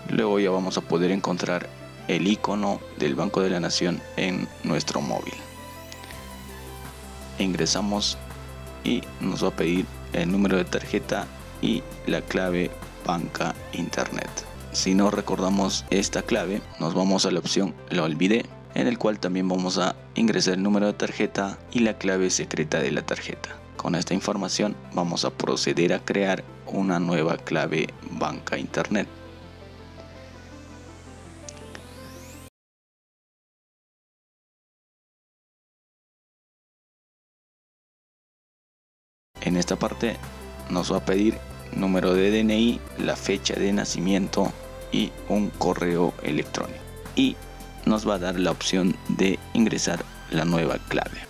Luego ya vamos a poder encontrar el icono del Banco de la Nación en nuestro móvil. Ingresamos y nos va a pedir el número de tarjeta y la clave banca internet. Si no recordamos esta clave, nos vamos a la opción la olvidé, en el cual también vamos a ingresar el número de tarjeta y la clave secreta de la tarjeta. Con esta información vamos a proceder a crear una nueva clave banca internet. En esta parte nos va a pedir número de DNI, la fecha de nacimiento y un correo electrónico. Y nos va a dar la opción de ingresar la nueva clave.